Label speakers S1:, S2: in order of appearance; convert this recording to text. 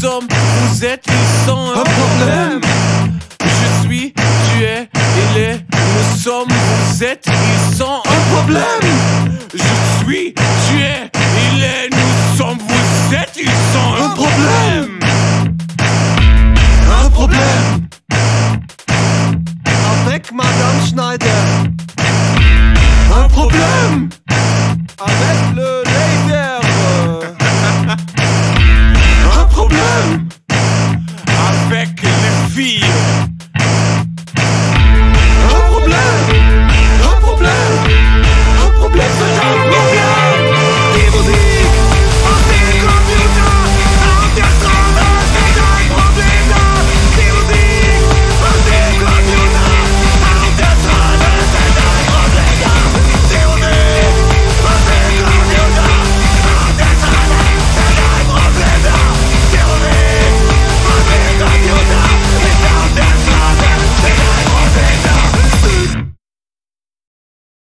S1: sommes, vous êtes, ils sont un problème. Je suis, tu es, il est, nous sommes, vous êtes, ils sont un problème. Je suis, tu es, il est, nous sommes, vous êtes, ils sont un problème. Un problème.
S2: Avec Madame Schneider.
S1: Un problème.
S2: Avec le leader.
S1: Un problème. Avec les filles.